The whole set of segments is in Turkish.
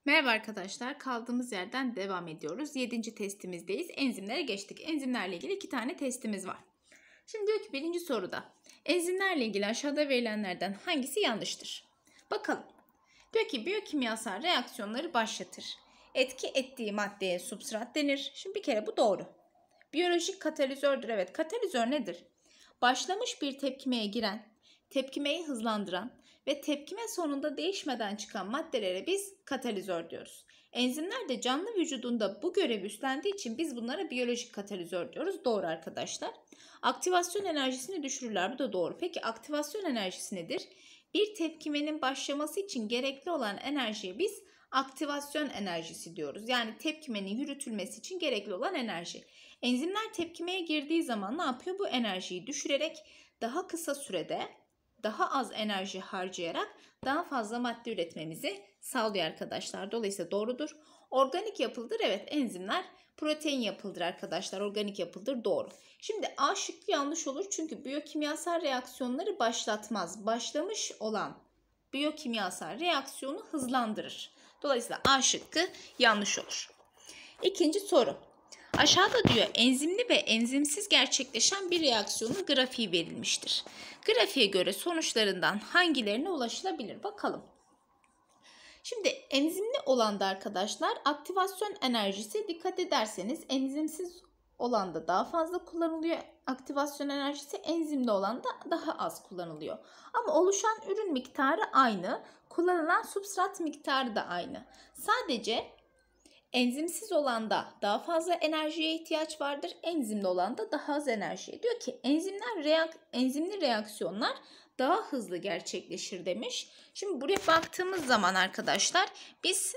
Merhaba arkadaşlar, kaldığımız yerden devam ediyoruz. 7. testimizdeyiz. Enzimlere geçtik. Enzimlerle ilgili 2 tane testimiz var. Şimdi diyor ki birinci soruda enzimlerle ilgili aşağıda verilenlerden hangisi yanlıştır? Bakalım. Diyor ki biyokimyasal reaksiyonları başlatır. Etki ettiği maddeye substrat denir. Şimdi bir kere bu doğru. Biyolojik katalizördür. Evet, katalizör nedir? Başlamış bir tepkimeye giren, tepkimeyi hızlandıran ve tepkime sonunda değişmeden çıkan maddelere biz katalizör diyoruz. Enzimler de canlı vücudunda bu görevi üstlendiği için biz bunlara biyolojik katalizör diyoruz. Doğru arkadaşlar. Aktivasyon enerjisini düşürürler. Bu da doğru. Peki aktivasyon enerjisi nedir? Bir tepkimenin başlaması için gerekli olan enerjiye biz aktivasyon enerjisi diyoruz. Yani tepkimenin yürütülmesi için gerekli olan enerji. Enzimler tepkimeye girdiği zaman ne yapıyor? Bu enerjiyi düşürerek daha kısa sürede daha az enerji harcayarak daha fazla madde üretmemizi sağlıyor arkadaşlar. Dolayısıyla doğrudur. Organik yapıldır. Evet, enzimler protein yapıldır arkadaşlar. Organik yapıldır. Doğru. Şimdi A şıkkı yanlış olur. Çünkü biyokimyasal reaksiyonları başlatmaz. Başlamış olan biyokimyasal reaksiyonu hızlandırır. Dolayısıyla A şıkkı yanlış olur. İkinci soru. Aşağıda diyor enzimli ve enzimsiz gerçekleşen bir reaksiyonun grafiği verilmiştir. Grafiğe göre sonuçlarından hangilerine ulaşılabilir? Bakalım. Şimdi enzimli olanda arkadaşlar aktivasyon enerjisi dikkat ederseniz enzimsiz olanda daha fazla kullanılıyor. Aktivasyon enerjisi enzimli olanda daha az kullanılıyor. Ama oluşan ürün miktarı aynı. Kullanılan substrat miktarı da aynı. Sadece enzimsiz olanda daha fazla enerjiye ihtiyaç vardır. Enzimli olanda daha az enerjiye. Diyor ki enzimli reaksiyonlar daha hızlı gerçekleşir demiş. Şimdi buraya baktığımız zaman arkadaşlar biz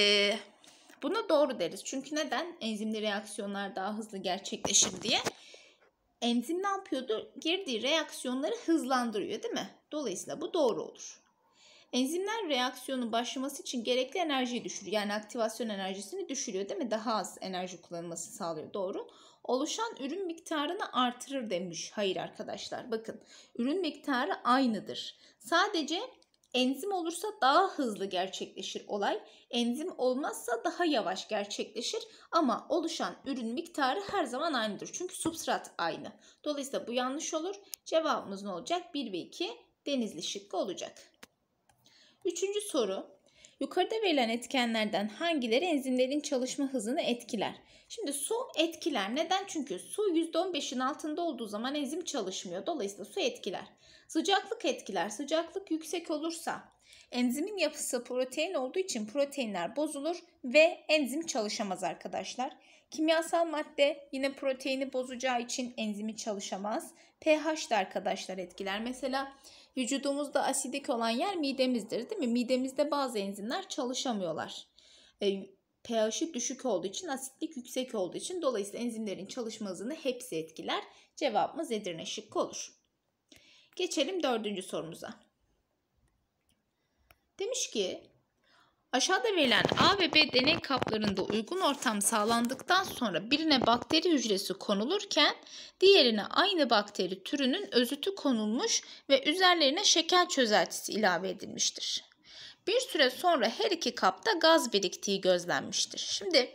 buna doğru deriz. Çünkü neden? Enzimli reaksiyonlar daha hızlı gerçekleşir diye. Enzim ne yapıyordu? Girdiği reaksiyonları hızlandırıyor, değil mi? Dolayısıyla bu doğru olur. Enzimler reaksiyonun başlaması için gerekli enerjiyi düşürüyor. Yani aktivasyon enerjisini düşürüyor, değil mi? Daha az enerji kullanılmasını sağlıyor. Doğru. Oluşan ürün miktarını artırır demiş. Hayır arkadaşlar. Bakın. Ürün miktarı aynıdır. Sadece enzim olursa daha hızlı gerçekleşir olay. Enzim olmazsa daha yavaş gerçekleşir. Ama oluşan ürün miktarı her zaman aynıdır. Çünkü substrat aynı. Dolayısıyla bu yanlış olur. Cevabımız ne olacak? 1 ve 2 Denizli şıkkı olacak. Üçüncü soru. Yukarıda verilen etkenlerden hangileri enzimlerin çalışma hızını etkiler? Şimdi su etkiler. Neden? Çünkü su %15'in altında olduğu zaman enzim çalışmıyor. Dolayısıyla su etkiler. Sıcaklık etkiler. Sıcaklık yüksek olursa enzimin yapısı protein olduğu için proteinler bozulur ve enzim çalışamaz arkadaşlar. Kimyasal madde yine proteini bozacağı için enzimi çalışamaz. pH de arkadaşlar etkiler. Mesela vücudumuzda asidik olan yer midemizdir, değil mi? Midemizde bazı enzimler çalışamıyorlar. pH'i düşük olduğu için, asitlik yüksek olduğu için dolayısıyla enzimlerin çalışma hızını hepsi etkiler. Cevabımız Edirne şıkkı olur. Geçelim 4. sorumuza. Demiş ki aşağıda verilen A ve B deney kaplarında uygun ortam sağlandıktan sonra birine bakteri hücresi konulurken diğerine aynı bakteri türünün özütü konulmuş ve üzerlerine şeker çözeltisi ilave edilmiştir. Bir süre sonra her iki kapta gaz biriktiği gözlenmiştir. Şimdi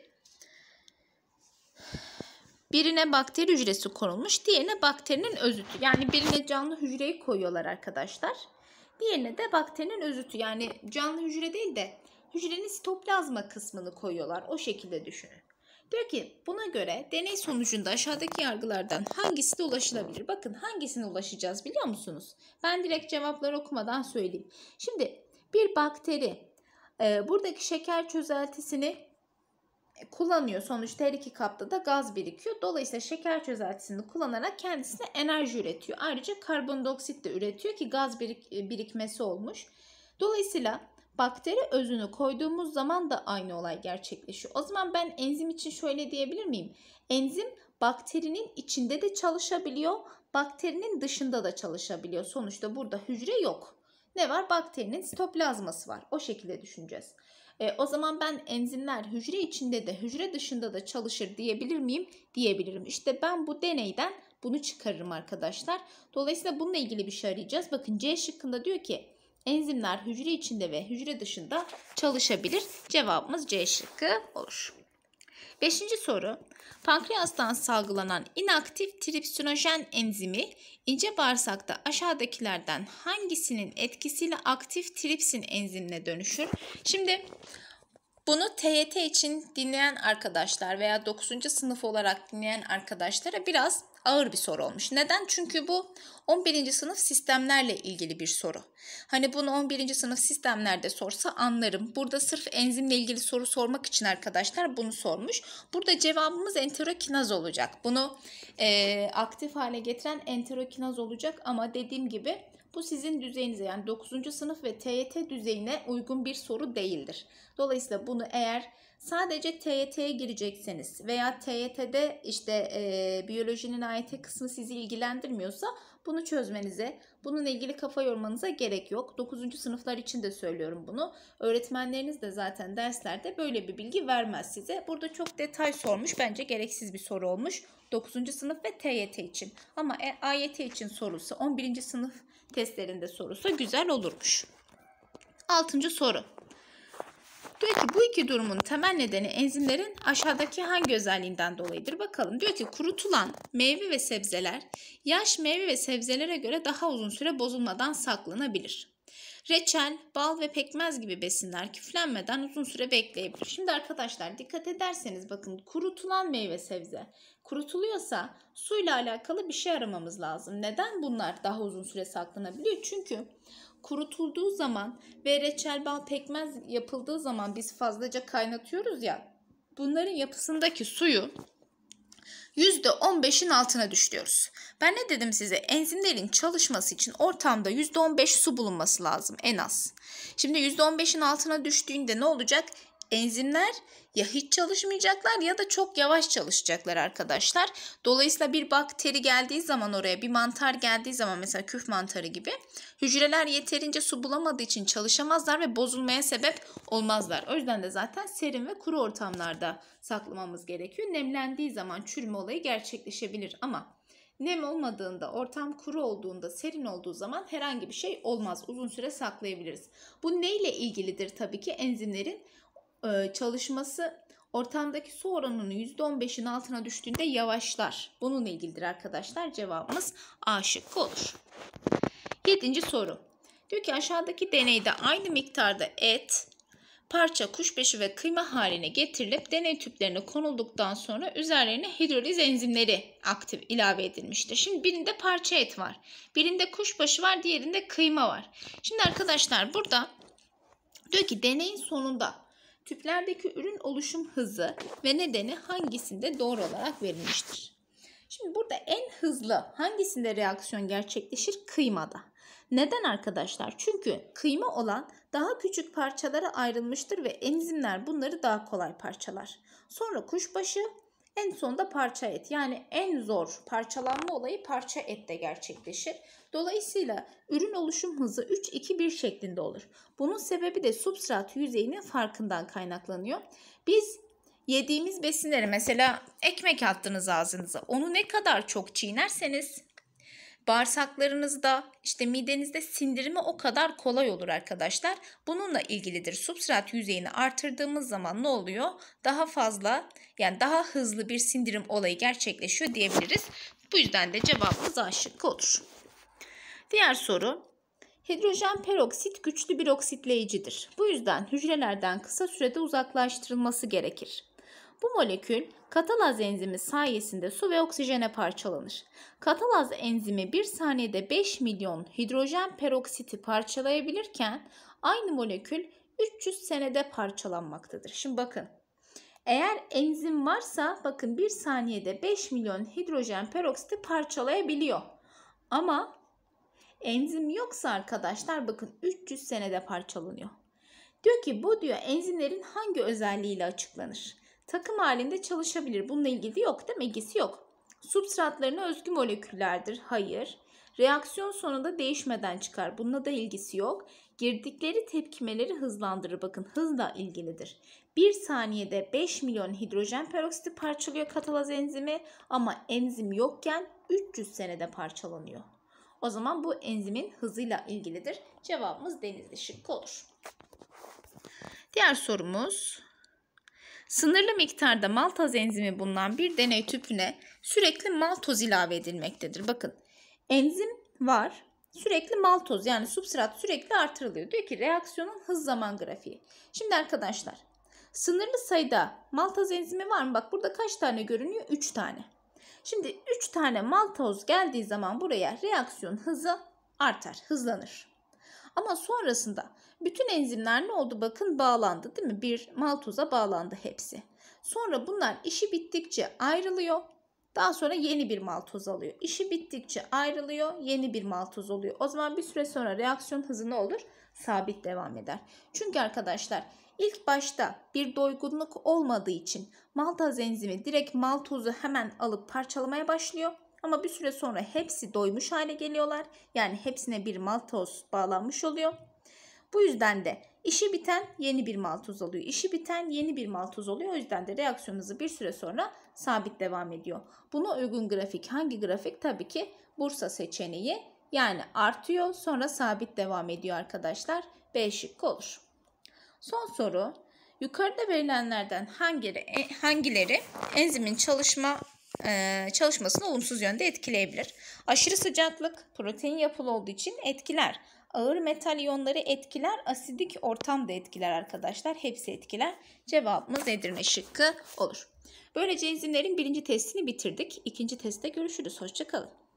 birine bakteri hücresi konulmuş, diğerine bakterinin özütü. Yani birine canlı hücreyi koyuyorlar arkadaşlar. Diğerine de bakterinin özütü. Yani canlı hücre değil de hücrenin sitoplazma kısmını koyuyorlar. O şekilde düşünün. Diyor ki buna göre deney sonucunda aşağıdaki yargılardan hangisine ulaşılabilir? Bakın hangisine ulaşacağız biliyor musunuz? Ben direkt cevapları okumadan söyleyeyim. Şimdi bir bakteri buradaki şeker çözeltisini kullanıyor. Sonuçta her iki kapta da gaz birikiyor. Dolayısıyla şeker çözeltisini kullanarak kendisine enerji üretiyor. Ayrıca karbondioksit de üretiyor ki gaz birikmesi olmuş. Dolayısıyla bakteri özünü koyduğumuz zaman da aynı olay gerçekleşiyor. O zaman ben enzim için şöyle diyebilir miyim? Enzim bakterinin içinde de çalışabiliyor, bakterinin dışında da çalışabiliyor. Sonuçta burada hücre yok. Ne var? Bakterinin sitoplazması var. O şekilde düşüneceğiz. O zaman ben enzimler hücre içinde de hücre dışında da çalışır diyebilir miyim? Diyebilirim. İşte ben bu deneyden bunu çıkarırım arkadaşlar. Dolayısıyla bununla ilgili bir şey arayacağız. Bakın C şıkkında diyor ki enzimler hücre içinde ve hücre dışında çalışabilir. Cevabımız C şıkkı olur. 5. soru. Pankreastan salgılanan inaktif tripsinojen enzimi ince bağırsakta aşağıdakilerden hangisinin etkisiyle aktif tripsin enzimine dönüşür? Şimdi bunu TYT için dinleyen arkadaşlar veya 9. sınıf olarak dinleyen arkadaşlara biraz ağır bir soru olmuş. Neden? Çünkü bu 11. sınıf sistemlerle ilgili bir soru. Hani bunu 11. sınıf sistemlerde sorsa anlarım. Burada sırf enzimle ilgili soru sormak için arkadaşlar bunu sormuş. Burada cevabımız enterokinaz olacak. Bunu aktif hale getiren enterokinaz olacak ama dediğim gibi bu sizin düzeyinize, yani 9. sınıf ve TYT düzeyine uygun bir soru değildir. Dolayısıyla bunu eğer sadece TYT'ye girecekseniz veya TYT'de biyolojinin AYT kısmı sizi ilgilendirmiyorsa bunu çözmenize, bununla ilgili kafa yormanıza gerek yok. 9. sınıflar için de söylüyorum bunu. Öğretmenleriniz de zaten derslerde böyle bir bilgi vermez size. Burada çok detay sormuş. Bence gereksiz bir soru olmuş. 9. sınıf ve TYT için. Ama AYT için sorulsa, 11. sınıf testlerinde sorulsa güzel olurmuş. 6. soru. Diyor ki bu iki durumun temel nedeni enzimlerin aşağıdaki hangi özelliğinden dolayıdır? Bakalım. Diyor ki kurutulan meyve ve sebzeler yaş meyve ve sebzelere göre daha uzun süre bozulmadan saklanabilir. Reçel, bal ve pekmez gibi besinler küflenmeden uzun süre bekleyebilir. Şimdi arkadaşlar dikkat ederseniz bakın, kurutulan meyve sebze kurutuluyorsa suyla alakalı bir şey aramamız lazım. Neden bunlar daha uzun süre saklanabiliyor? Çünkü kurutulduğu zaman ve reçel, bal, pekmez yapıldığı zaman biz fazlaca kaynatıyoruz ya, bunların yapısındaki suyu %15'in altına düşürüyoruz. Ben ne dedim size? Enzimlerin çalışması için ortamda %15 su bulunması lazım en az. Şimdi %15'in altına düştüğünde ne olacak? Enzimler ya hiç çalışmayacaklar ya da çok yavaş çalışacaklar arkadaşlar. Dolayısıyla bir bakteri geldiği zaman oraya, bir mantar geldiği zaman, mesela küf mantarı gibi, hücreler yeterince su bulamadığı için çalışamazlar ve bozulmaya sebep olmazlar. O yüzden de zaten serin ve kuru ortamlarda saklamamız gerekiyor. Nemlendiği zaman çürüme olayı gerçekleşebilir ama nem olmadığında, ortam kuru olduğunda, serin olduğu zaman herhangi bir şey olmaz. Uzun süre saklayabiliriz. Bu neyle ilgilidir? Tabii ki enzimlerin çalışması ortamdaki su oranının %15'in altına düştüğünde yavaşlar. Bununla ilgilidir arkadaşlar. Cevabımız A şıkkı olur. 7. soru. Diyor ki aşağıdaki deneyde aynı miktarda et, parça, kuşbaşı ve kıyma haline getirilip deney tüplerine konulduktan sonra üzerlerine hidroliz enzimleri aktif ilave edilmiştir. Şimdi birinde parça et var, birinde kuşbaşı var, diğerinde kıyma var. Şimdi arkadaşlar burada diyor ki deneyin sonunda tüplerdeki ürün oluşum hızı ve nedeni hangisinde doğru olarak verilmiştir? Şimdi burada en hızlı hangisinde reaksiyon gerçekleşir? Kıymada. Neden arkadaşlar? Çünkü kıyma olan daha küçük parçalara ayrılmıştır ve enzimler bunları daha kolay parçalar. Sonra kuşbaşı, en sonunda parça et. Yani en zor parçalanma olayı parça ette gerçekleşir. Dolayısıyla ürün oluşum hızı 3-2-1 şeklinde olur. Bunun sebebi de substrat yüzeyinin farkından kaynaklanıyor. Biz yediğimiz besinleri, mesela ekmek attınız ağzınıza, onu ne kadar çok çiğnerseniz bağırsaklarınızda, midenizde sindirimi o kadar kolay olur arkadaşlar. Bununla ilgilidir. Substrat yüzeyini artırdığımız zaman ne oluyor? Daha fazla, yani daha hızlı bir sindirim olayı gerçekleşiyor diyebiliriz. Bu yüzden de cevabımız A şıkkı olur. Diğer soru. Hidrojen peroksit güçlü bir oksitleyicidir. Bu yüzden hücrelerden kısa sürede uzaklaştırılması gerekir. Bu molekül katalaz enzimi sayesinde su ve oksijene parçalanır. Katalaz enzimi 1 saniyede 5 milyon hidrojen peroksiti parçalayabilirken aynı molekül 300 senede parçalanmaktadır. Şimdi bakın, eğer enzim varsa bakın 1 saniyede 5 milyon hidrojen peroksiti parçalayabiliyor. Ama enzim yoksa arkadaşlar bakın 300 senede parçalanıyor. Diyor ki bu enzimlerin hangi özelliğiyle açıklanır? Takım halinde çalışabilir. Bununla ilgili yok değil mi? İlgisi yok. Substratlarına özgü moleküllerdir. Hayır. Reaksiyon sonunda değişmeden çıkar. Bununla da ilgisi yok. Girdikleri tepkimeleri hızlandırır. Bakın hızla ilgilidir. 1 saniyede 5 milyon hidrojen peroksiti parçalıyor katalaz enzimi ama enzim yokken 300 senede parçalanıyor. O zaman bu enzimin hızıyla ilgilidir. Cevabımız Denizli şıkkı olur. Diğer sorumuz. Sınırlı miktarda maltoz enzimi bulunan bir deney tüpüne sürekli maltoz ilave edilmektedir. Bakın, enzim var. Sürekli maltoz, yani substrat sürekli artırılıyor. Diyor ki reaksiyonun hız zaman grafiği. Şimdi arkadaşlar, sınırlı sayıda maltoz enzimi var mı? Bak burada kaç tane görünüyor? 3 tane. Şimdi 3 tane maltoz geldiği zaman buraya reaksiyon hızı artar, hızlanır. Ama sonrasında bütün enzimler ne oldu? Bakın bağlandı değil mi? Bir maltoza bağlandı hepsi. Sonra bunlar işi bittikçe ayrılıyor. Daha sonra yeni bir maltoz alıyor. İşi bittikçe ayrılıyor, yeni bir maltoz oluyor. O zaman bir süre sonra reaksiyon hızı ne olur? Sabit devam eder. Çünkü arkadaşlar ilk başta bir doygunluk olmadığı için maltaz enzimi direkt maltozu hemen alıp parçalamaya başlıyor. Ama bir süre sonra hepsi doymuş hale geliyorlar. Yani hepsine bir maltoz bağlanmış oluyor. Bu yüzden de işi biten yeni bir maltoz alıyor. İşi biten yeni bir maltoz oluyor. O yüzden de reaksiyon hızı bir süre sonra sabit devam ediyor. Buna uygun grafik hangi grafik? Tabii ki Bursa seçeneği. Yani artıyor sonra sabit devam ediyor arkadaşlar. B şıkkı olur. Son soru. Yukarıda verilenlerden hangileri enzimin çalışmasını olumsuz yönde etkileyebilir? Aşırı sıcaklık protein yapılı olduğu için etkiler. Ağır metal iyonları etkiler. Asidik ortam da etkiler arkadaşlar. Hepsi etkiler. Cevabımız Edirne şıkkı olur. Böylece enzimlerin birinci testini bitirdik. İkinci testte görüşürüz. Hoşça kalın.